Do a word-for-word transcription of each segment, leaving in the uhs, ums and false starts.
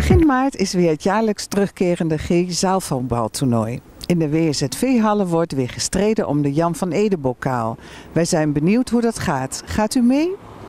Begin maart is weer het jaarlijks terugkerende G-zaalvoetbaltoernooi. In de W Z V-hallen wordt weer gestreden om de Jan van Ede-bokaal. Wij zijn benieuwd hoe dat gaat. Gaat u mee?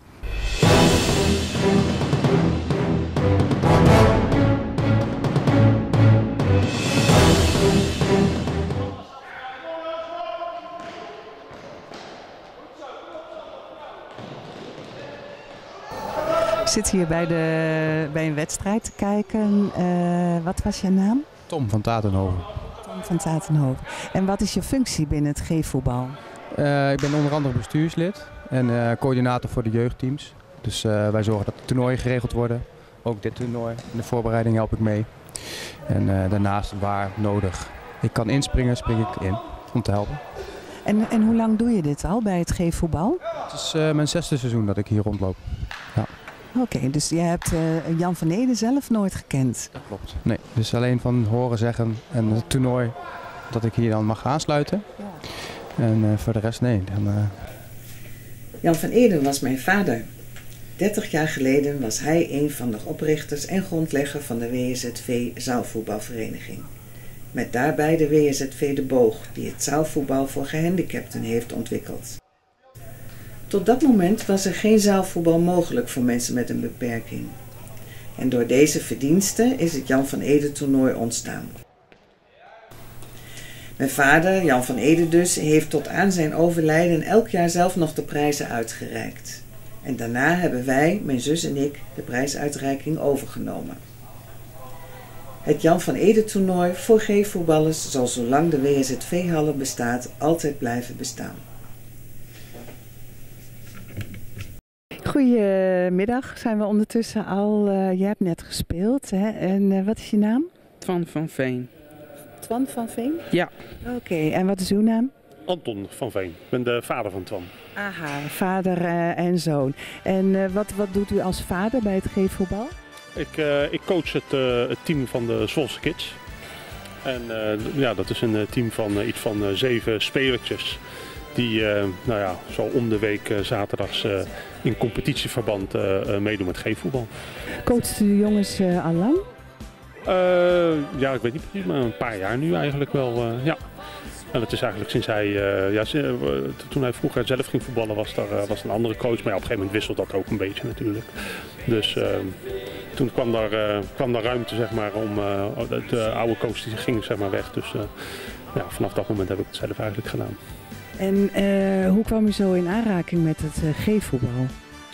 Ik zit hier bij, de, bij een wedstrijd te kijken. Uh, wat was je naam? Tom van Tatenhoven. Tom van Tatenhoven. En wat is je functie binnen het G-voetbal? Uh, ik ben onder andere bestuurslid en uh, coördinator voor de jeugdteams. Dus uh, wij zorgen dat de toernooien geregeld worden. Ook dit toernooi. In de voorbereiding help ik mee. En uh, daarnaast waar nodig ik kan inspringen, spring ik in om te helpen. En, en hoe lang doe je dit al bij het G-voetbal? Het is uh, mijn zesde seizoen dat ik hier rondloop. Ja. Oké, okay, dus jij hebt uh, Jan van Ede zelf nooit gekend? Dat klopt. Nee, dus alleen van horen zeggen en het toernooi dat ik hier dan mag aansluiten. Ja. En uh, voor de rest nee. Dan, uh... Jan van Ede was mijn vader. dertig jaar geleden was hij een van de oprichters en grondlegger van de W Z V zaalvoetbalvereniging. Met daarbij de W Z V De Boog, die het zaalvoetbal voor gehandicapten heeft ontwikkeld. Tot dat moment was er geen zaalvoetbal mogelijk voor mensen met een beperking. En door deze verdiensten is het Jan van Ede toernooi ontstaan. Mijn vader, Jan van Ede dus, heeft tot aan zijn overlijden elk jaar zelf nog de prijzen uitgereikt. En daarna hebben wij, mijn zus en ik, de prijsuitreiking overgenomen. Het Jan van Ede toernooi voor G-voetballers zal zolang de W Z V-hallen bestaat altijd blijven bestaan. Goedemiddag, zijn we ondertussen al. Uh, jij hebt net gespeeld, hè? En uh, wat is je naam? Twan van Veen. Twan van Veen? Ja. Oké, okay. En wat is uw naam? Anton van Veen. Ik ben de vader van Twan. Aha, vader uh, en zoon. En uh, wat, wat doet u als vader bij het G-voetbal? Ik, uh, ik coach het, uh, het team van de Zwolse Kids. En uh, ja, dat is een team van uh, iets van uh, zeven spelertjes. Die uh, nou ja, zo om de week uh, zaterdags uh, in competitieverband uh, uh, meedoen met G-voetbal. Coacht u de jongens uh, al lang? Uh, ja, ik weet niet precies, maar een paar jaar nu eigenlijk wel. Uh, ja. En dat is eigenlijk sinds hij, uh, ja, toen hij vroeger zelf ging voetballen was er uh, was een andere coach. Maar ja, op een gegeven moment wisselt dat ook een beetje natuurlijk. Dus uh, toen kwam daar, uh, kwam daar ruimte zeg maar, om, uh, de oude coach die ging zeg maar, weg. Dus uh, ja, vanaf dat moment heb ik het zelf eigenlijk gedaan. En uh, hoe kwam u zo in aanraking met het uh, G-voetbal?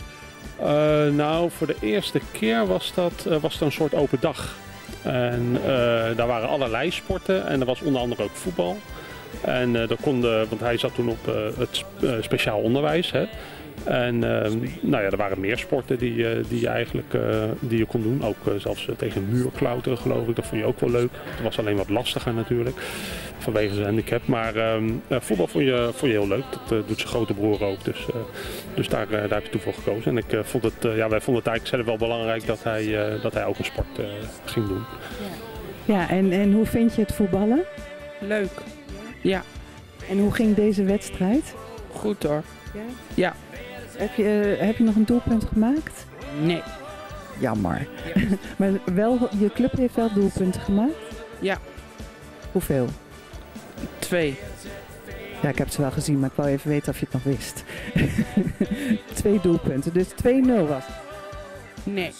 Uh, nou, voor de eerste keer was dat uh, was het een soort open dag. En uh, daar waren allerlei sporten en er was onder andere ook voetbal. En uh, daar konden, want hij zat toen op uh, het uh, speciaal onderwijs. Hè. En uh, nou ja, er waren meer sporten die, uh, die, je, eigenlijk, uh, die je kon doen. Ook uh, zelfs uh, tegen een muur klauteren geloof ik. Dat vond je ook wel leuk. Het was alleen wat lastiger natuurlijk. Vanwege zijn handicap. Maar uh, voetbal vond je, vond je heel leuk. Dat uh, doet zijn grote broer ook. Dus, uh, dus daar, uh, daar heb je toen voor gekozen. En ik, uh, vond het, uh, ja, wij vonden het eigenlijk zelf wel belangrijk dat hij, uh, dat hij ook een sport uh, ging doen. Ja, ja en, en hoe vind je het voetballen? Leuk. Ja. En hoe ging deze wedstrijd? Goed hoor. Ja? Ja. Heb je, uh, heb je nog een doelpunt gemaakt? Nee. Jammer. Maar wel, je club heeft wel doelpunten gemaakt? Ja. Hoeveel? Twee. Ja, ik heb ze wel gezien, maar ik wou even weten of je het nog wist. Twee doelpunten, dus twee nul was het? Nee.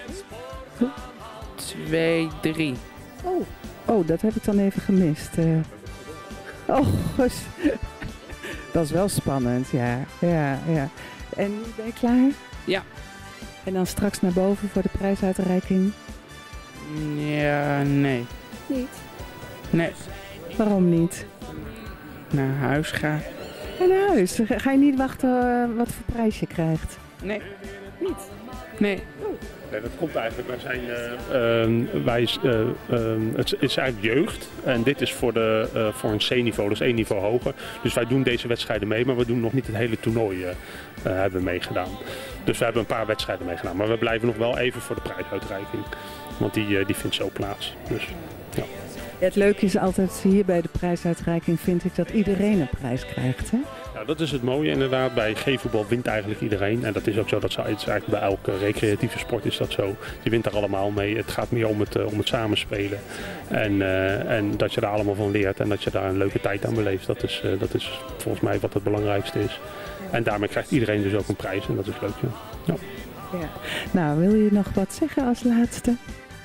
Twee drie. Oh. Oh, dat heb ik dan even gemist. Uh... Oh, gosh. Dat is wel spannend, ja. ja, ja. En nu ben je klaar? Ja. En dan straks naar boven voor de prijsuitreiking? Ja, nee. Niet? Nee. Waarom niet? Naar huis gaan. Ja, naar huis? Ga je niet wachten uh, wat voor prijs je krijgt? Nee. Niet? Nee. Oh. Nee, dat komt eigenlijk. Wij zijn, uh, uh, wij, uh, uh, het is eigenlijk jeugd en dit is voor, de, uh, voor een C-niveau, dus één niveau hoger. Dus wij doen deze wedstrijden mee, maar we doen nog niet het hele toernooi uh, uh, hebben meegedaan. Dus we hebben een paar wedstrijden meegedaan, maar we blijven nog wel even voor de prijsuitreiking. Want die, uh, die vindt zo plaats. Dus, ja. Ja, het leuke is altijd hier bij de prijsuitreiking vind ik dat iedereen een prijs krijgt. Hè? Ja, Ja, dat is het mooie inderdaad. Bij G-voetbal wint eigenlijk iedereen. En dat is ook zo. Dat is eigenlijk bij elke recreatieve sport is dat zo. Je wint er allemaal mee. Het gaat meer om het, uh, om het samenspelen. En, uh, en dat je daar allemaal van leert. En dat je daar een leuke tijd aan beleeft. Dat is, uh, dat is volgens mij wat het belangrijkste is. En daarmee krijgt iedereen dus ook een prijs. En dat is leuk. Ja. Ja. Ja. Nou, wil je nog wat zeggen als laatste?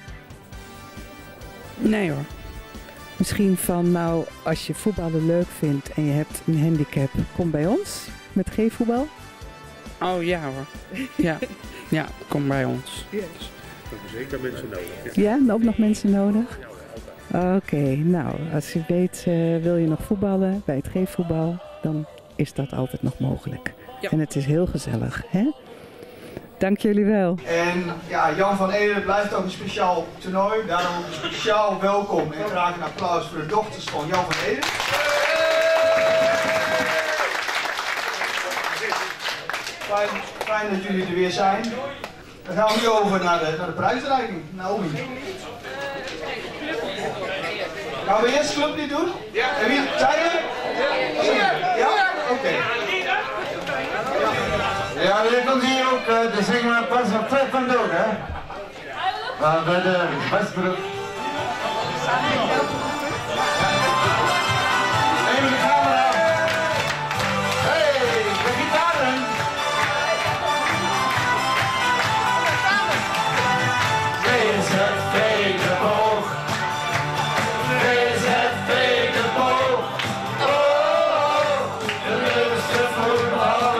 Nee hoor. Misschien van, nou, als je voetballen leuk vindt en je hebt een handicap, kom bij ons met G-voetbal. Oh ja hoor. Ja, ja, kom bij ons. We hebben zeker mensen nodig. Ja, ja ook nog mensen nodig? Oké, okay, nou, als je weet, uh, wil je nog voetballen bij het G-voetbal, dan is dat altijd nog mogelijk. Ja. En het is heel gezellig, hè? Dank jullie wel. En ja, Jan van Ede blijft ook een speciaal toernooi. Daarom speciaal welkom en graag een applaus voor de dochters van Jan van Ede. Fijn, fijn dat jullie er weer zijn. Dan gaan we nu over naar de, naar de prijsreiking. Naomi. Gaan we eerst clublied doen? Ja. En wie zijn er? Ja? Oké. Okay. Ja, je komt hier ook, uh, de zingen we pas op twee van ook, hè? Uh, bij de Westbroek. Even de camera. Hey, de gitaren. V Z V de boog. V Z V de boog. Oh, de leukste voetballer.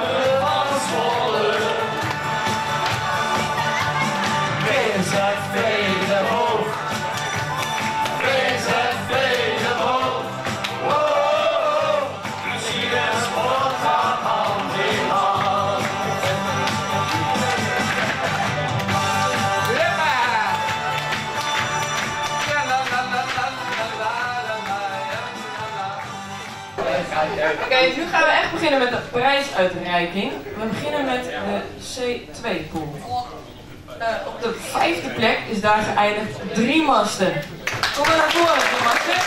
Oké, okay, nu gaan we echt beginnen met de prijsuitreiking. We beginnen met de C twee pool. Uh, op de vijfde plek is daar geëindigd drie masten. Kom maar naar voren, drie masten.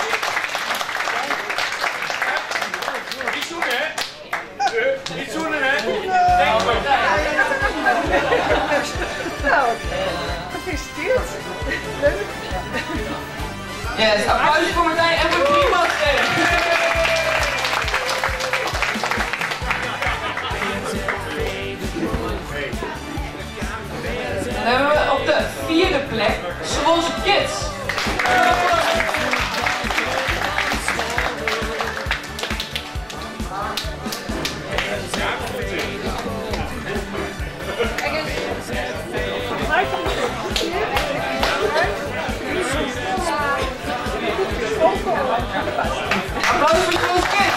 Niet zoenen, hè? Niet zoenen, hè? Nou, gefeliciteerd. Leuk. Yes, applaus voor Martijn en voor drie masten. Dan hebben we op de vierde plek Zwolse Kids. Applaus voor Zwolse Kids.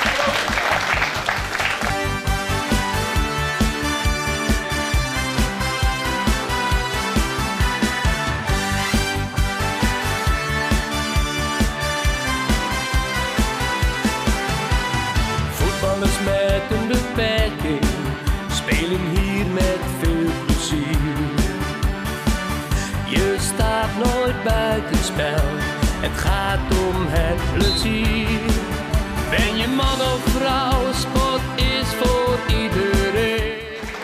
Voetballers met een beperking spelen hier met veel plezier. Je staat nooit buitenspel, het gaat om het plezier. Ben je man of vrouw, sport is voor iedereen.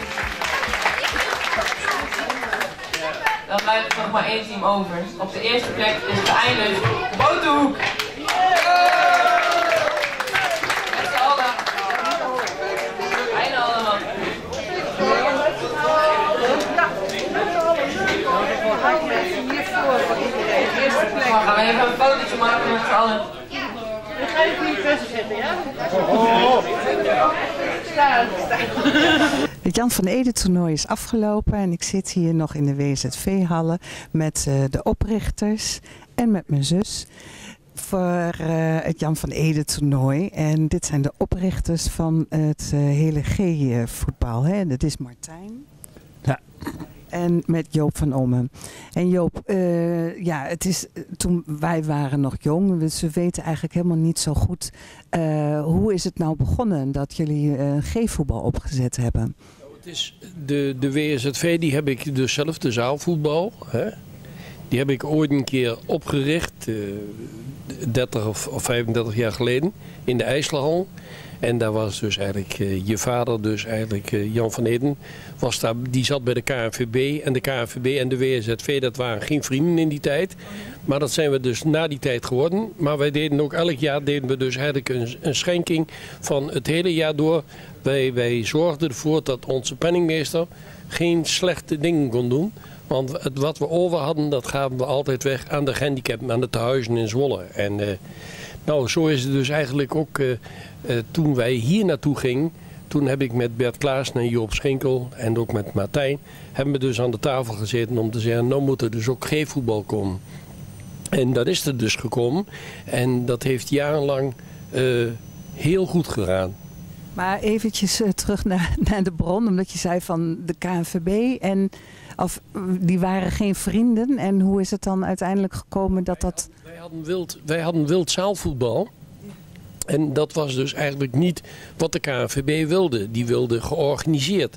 Dan blijft er nog maar één team over. Op de eerste plek is geëindigd Boterhoek. We gaan even een fotootje maken met z'n allen. Dan ga je niet tussen zitten, ja? Het Jan van Ede toernooi is afgelopen en ik zit hier nog in de W Z V-hallen met uh, de oprichters en met mijn zus voor uh, het Jan van Ede toernooi. En dit zijn de oprichters van het uh, hele G-voetbal. Hè? Dat is Martijn. Ja. En met Joop van Ommen. En Joop, uh, ja, het is, toen wij waren nog jong, dus we weten eigenlijk helemaal niet zo goed uh, hoe is het nou begonnen dat jullie uh, G-voetbal opgezet hebben. Het is de, de W Z V, die heb ik dus zelf, de zaalvoetbal. Hè? Die heb ik ooit een keer opgericht, uh, dertig of, of vijfendertig jaar geleden, in de IJsselhal. En daar was dus eigenlijk uh, je vader, dus eigenlijk uh, Jan van Eden, was daar, die zat bij de K N V B. En de K N V B en de W S Z V, dat waren geen vrienden in die tijd. Maar dat zijn we dus na die tijd geworden. Maar wij deden ook elk jaar deden we dus eigenlijk een, een schenking van het hele jaar door. Wij, wij zorgden ervoor dat onze penningmeester geen slechte dingen kon doen. Want het, wat we over hadden, dat gaven we altijd weg aan de gehandicapten, aan de tehuizen in Zwolle. En uh, nou, zo is het dus eigenlijk ook, uh, uh, toen wij hier naartoe gingen, toen heb ik met Bert Klaassen en Joop Schinkel en ook met Martijn, hebben we dus aan de tafel gezeten om te zeggen, nou moet er dus ook geen voetbal komen. En dat is er dus gekomen en dat heeft jarenlang uh, heel goed gedaan. Maar eventjes uh, terug naar, naar de bron, omdat je zei van de K N V B en of die waren geen vrienden. En hoe is het dan uiteindelijk gekomen dat dat... Wij hadden wild, wij hadden wild zaalvoetbal. En dat was dus eigenlijk niet wat de K N V B wilde. Die wilde georganiseerd.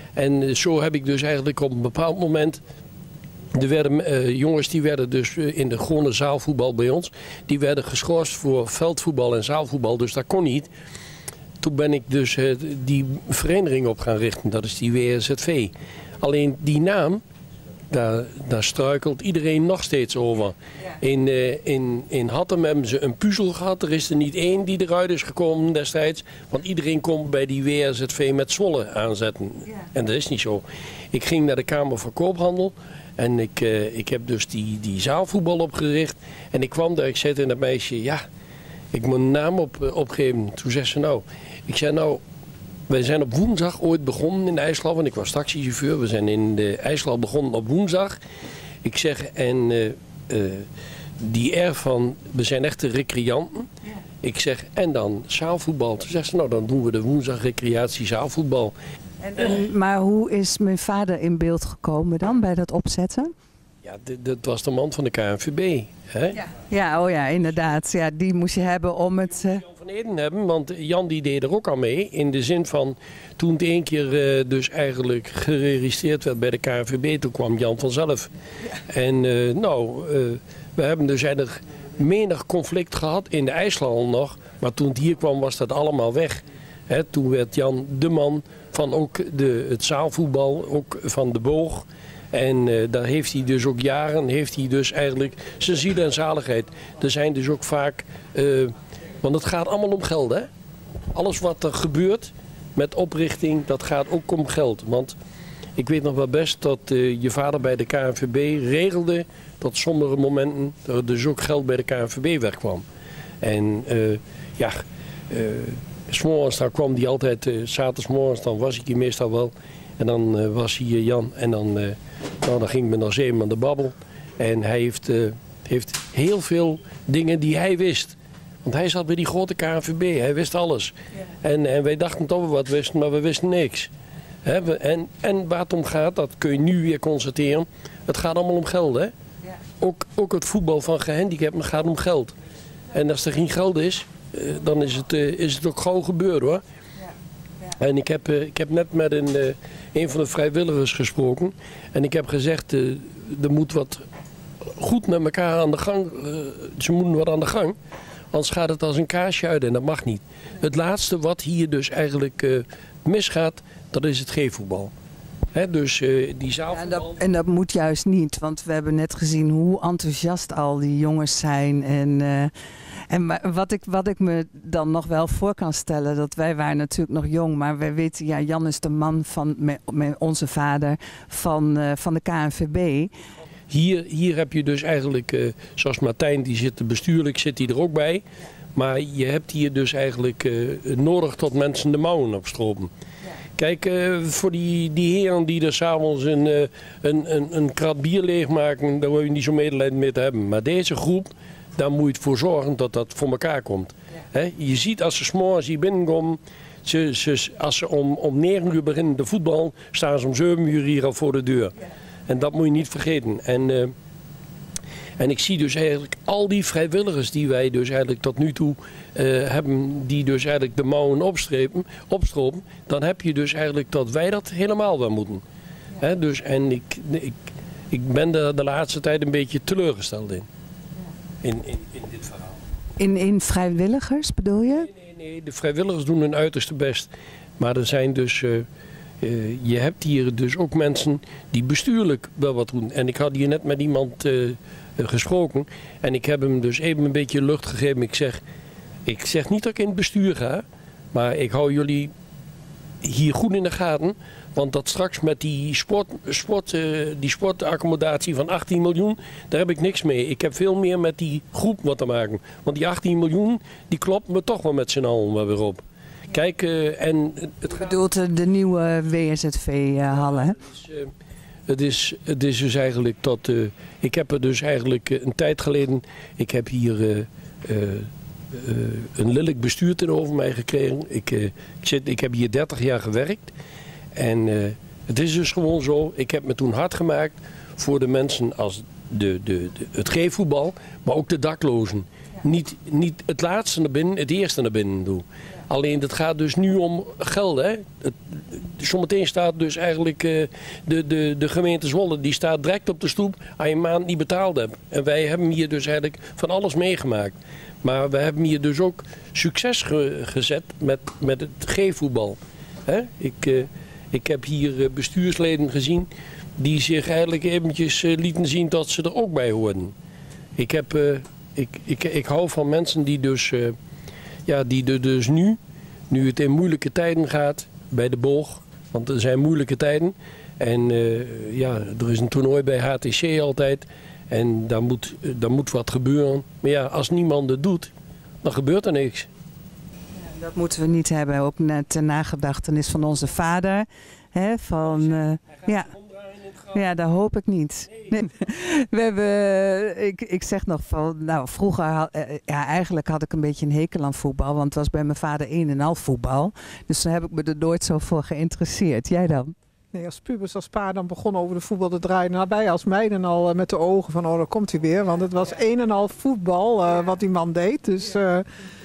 En zo heb ik dus eigenlijk op een bepaald moment... Er werden uh, jongens die werden dus uh, in de gewone zaalvoetbal bij ons. Die werden geschorst voor veldvoetbal en zaalvoetbal. Dus dat kon niet. Toen ben ik dus uh, die vereniging op gaan richten. Dat is die W S Z V. Alleen die naam, daar, daar struikelt iedereen nog steeds over. Ja. In, uh, in, in Hattem hebben ze een puzzel gehad. Er is er niet één die eruit is gekomen destijds. Want iedereen kon bij die W S Z V met Zwolle aanzetten. Ja. En dat is niet zo. Ik ging naar de Kamer van Koophandel. En ik, uh, ik heb dus die, die zaalvoetbal opgericht. En ik kwam daar, ik zei tegen dat meisje, ja, ik moet een naam op, uh, opgeven. Toen zei ze nou, ik zei nou... Wij zijn op woensdag ooit begonnen in de IJsselhal, want ik was taxichauffeur. We zijn in de IJsselhal begonnen op woensdag. Ik zeg, en uh, uh, die air van, we zijn echte recreanten. Ja. Ik zeg, en dan zaalvoetbal. Toen zegt ze, nou dan doen we de woensdag recreatie zaalvoetbal. En, en, maar hoe is mijn vader in beeld gekomen dan bij dat opzetten? Ja, dat was de man van de K N V B. Hè? Ja. ja, oh ja, inderdaad. Ja, die moest je hebben om het... Uh... Jan van Eden hebben, want Jan die deed er ook al mee. In de zin van, toen het één keer uh, dus eigenlijk geregistreerd werd bij de K N V B, toen kwam Jan vanzelf. Ja. En uh, nou, uh, we hebben dus eigenlijk menig conflict gehad in de IJsselhal nog. Maar toen het hier kwam was dat allemaal weg. Hè? Toen werd Jan de man van ook de, het zaalvoetbal, ook van de boog. En uh, daar heeft hij dus ook jaren, heeft hij dus eigenlijk zijn ziel en zaligheid. Er zijn dus ook vaak, uh, want het gaat allemaal om geld, hè. Alles wat er gebeurt met oprichting, dat gaat ook om geld. Want ik weet nog wel best dat uh, je vader bij de K N V B regelde dat sommige momenten er dus ook geld bij de K N V B wegkwam. En uh, ja, uh, 's morgens dan kwam die altijd, uh, 's avonds morgens dan was ik hier meestal wel. En dan uh, was hier Jan en dan, uh, nou, dan ging ik met nog zeven aan de babbel. En hij heeft, uh, heeft heel veel dingen die hij wist. Want hij zat bij die grote K N V B, hij wist alles. Ja. En, en wij dachten dat we wat wisten, maar we wisten niks. He, we, en, en waar het om gaat, dat kun je nu weer constateren. Het gaat allemaal om geld, hè? Ja. Ook, ook het voetbal van gehandicapten gaat om geld. En als er geen geld is, uh, dan is het, uh, is het ook gauw gebeurd, hoor. En ik heb, ik heb net met een, een van de vrijwilligers gesproken. En ik heb gezegd, uh, er moet wat goed met elkaar aan de gang. Uh, ze moeten wat aan de gang. Anders gaat het als een kaarsje uit en dat mag niet. Het laatste wat hier dus eigenlijk uh, misgaat, dat is het G-voetbal. Hè, dus uh, die zaalvoetbal... Ja, en, dat, en dat moet juist niet, want we hebben net gezien hoe enthousiast al die jongens zijn. En, uh, en wat ik, wat ik me dan nog wel voor kan stellen, dat wij waren natuurlijk nog jong, maar wij weten, ja, Jan is de man van me, me, onze vader van, uh, van de K N V B. Hier, hier heb je dus eigenlijk, uh, zoals Martijn, die zit bestuurlijk, zit hij er ook bij. Maar je hebt hier dus eigenlijk uh, nodig tot mensen de mouwen opstropen. Ja. Kijk, uh, voor die, die heren die er s'avonds een, uh, een, een, een krat bier leegmaken, daar hoef je niet zo medelijden mee te hebben. Maar deze groep, daar moet je voor zorgen dat dat voor elkaar komt. Ja. He? Je ziet als ze 's morgens hier binnenkomen, ze, ze, als ze om, om negen uur beginnen de voetbal, staan ze om zeven uur hier al voor de deur. Ja. En dat moet je niet vergeten. En, uh, en ik zie dus eigenlijk al die vrijwilligers die wij dus eigenlijk tot nu toe uh, hebben, die dus eigenlijk de mouwen opstrepen, opstropen, dan heb je dus eigenlijk dat wij dat helemaal wel moeten. Ja. He, dus, en ik, ik, ik ben er de laatste tijd een beetje teleurgesteld in. In, in, in dit verhaal. In, in vrijwilligers bedoel je? Nee, nee, nee, de vrijwilligers doen hun uiterste best. Maar er zijn dus... Uh, uh, je hebt hier dus ook mensen die bestuurlijk wel wat doen. En ik had hier net met iemand uh, uh, gesproken. En ik heb hem dus even een beetje lucht gegeven. Ik zeg, ik zeg niet dat ik in het bestuur ga. Maar ik hou jullie hier goed in de gaten. Want dat straks met die, sport, sport, uh, die sportaccommodatie van achttien miljoen, daar heb ik niks mee. Ik heb veel meer met die groep wat te maken. Want die achttien miljoen, die klopt me toch wel met z'n allen wel weer op. Kijk, uh, en het gaat... bedoelt de, de nieuwe W S Z V-hallen, hè? Het is, uh, het, is, het is dus eigenlijk dat... Uh, ik heb er dus eigenlijk uh, een tijd geleden... Ik heb hier... Uh, uh, Uh, een lelijk bestuur tegenover mij gekregen. Ik, uh, ik, zit, ik heb hier dertig jaar gewerkt. En uh, het is dus gewoon zo. Ik heb me toen hard gemaakt voor de mensen als de, de, de, het G-voetbal, maar ook de daklozen. Ja. Niet, niet het laatste naar binnen, het eerste naar binnen doen. Ja. Alleen het gaat dus nu om geld. Hè? Het, zometeen staat dus eigenlijk uh, de, de, de gemeente Zwolle, die staat direct op de stoep als je een maand niet betaald hebt. En wij hebben hier dus eigenlijk van alles meegemaakt. Maar we hebben hier dus ook succes ge gezet met, met het G-voetbal. Ik, uh, ik heb hier uh, bestuursleden gezien die zich eigenlijk eventjes uh, lieten zien dat ze er ook bij hoorden. Ik, heb, uh, ik, ik, ik hou van mensen die dus, uh, ja, die er dus nu, nu het in moeilijke tijden gaat, bij de boog, want er zijn moeilijke tijden. En uh, ja, er is een toernooi bij H T C altijd. En daar moet, daar moet wat gebeuren. Maar ja, als niemand het doet, dan gebeurt er niks. Ja, dat moeten we niet hebben. Ook net de nagedachtenis van onze vader. Hè, van, uh, ja. ja, dat hoop ik niet. Nee. We hebben, ik, ik zeg nog van, nou vroeger, had, ja, eigenlijk had ik een beetje een hekel aan voetbal. Want het was bij mijn vader een en al voetbal. Dus daar heb ik me er nooit zo voor geïnteresseerd. Jij dan? Nee, als pubers, als pa dan begon over de voetbal te draaien. Nabij als meiden al uh, met de ogen van, oh, daar komt hij weer. Want het was een en al voetbal uh, wat die man deed. Dus, uh...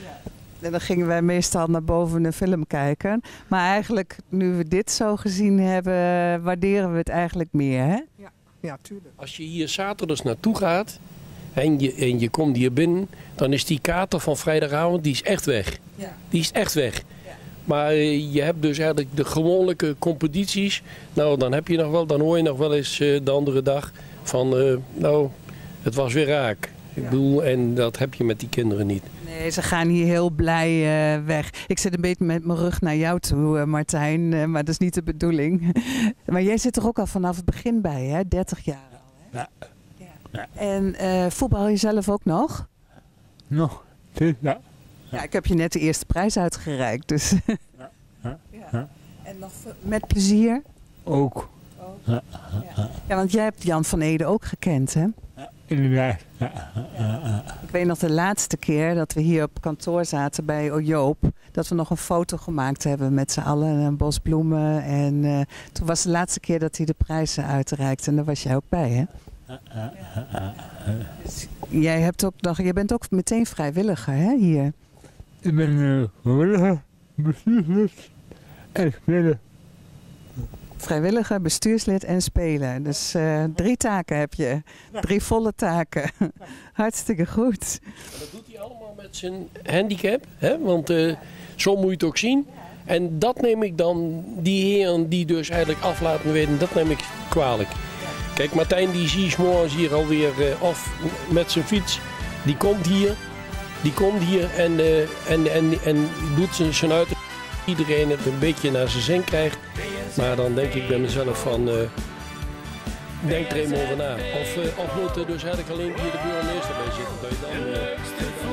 En dan gingen wij meestal naar boven een film kijken. Maar eigenlijk, nu we dit zo gezien hebben, waarderen we het eigenlijk meer, hè? Ja, ja, tuurlijk. Als je hier zaterdags naartoe gaat en je, en je komt hier binnen, dan is die kater van vrijdagavond, die is echt weg. Ja. Die is echt weg. Maar je hebt dus eigenlijk de gewone competities. Nou, dan heb je nog wel, dan hoor je nog wel eens uh, de andere dag van, uh, nou, het was weer raak. Ik ja. bedoel, en dat heb je met die kinderen niet. Nee, ze gaan hier heel blij uh, weg. Ik zit een beetje met mijn rug naar jou toe, uh, Martijn, uh, maar dat is niet de bedoeling. Maar jij zit er ook al vanaf het begin bij, hè? dertig jaar al, hè? Ja. ja. ja. En uh, voetbal je zelf ook nog? Nog, ja. Ja, ik heb je net de eerste prijs uitgereikt, dus... Ja. Ja. Ja. En nog met plezier? Ook. ook. Ja. Ja. ja, want jij hebt Jan van Ede ook gekend, hè? Ja, inderdaad. Ja. Ja. Ja. Ik weet nog de laatste keer dat we hier op kantoor zaten bij Joop, dat we nog een foto gemaakt hebben met z'n allen, een bos bloemen. En uh, toen was de laatste keer dat hij de prijzen uitreikte en daar was jij ook bij, hè? Ja. Ja. Ja. Dus jij, hebt ook nog, jij bent ook meteen vrijwilliger, hè, hier? Ik ben uh, vrijwilliger, bestuurslid en speler. Vrijwilliger, bestuurslid en speler. Dus uh, drie taken heb je. Drie volle taken. Hartstikke goed. Dat doet hij allemaal met zijn handicap. Hè? Want uh, zo moet je het ook zien. En dat neem ik dan, die heren die dus eigenlijk af laten weten, dat neem ik kwalijk. Kijk, Martijn die zie je 's morgens hier alweer uh, af met zijn fiets. Die komt hier. Die komt hier en, uh, en, en, en doet zijn, zijn uit. Iedereen het een beetje naar zijn zin krijgt. Maar dan denk ik bij mezelf van, uh, denk er even over na. Of, uh, of moet er dus eigenlijk alleen hier de burgemeester bij zitten. Dat je dan, uh,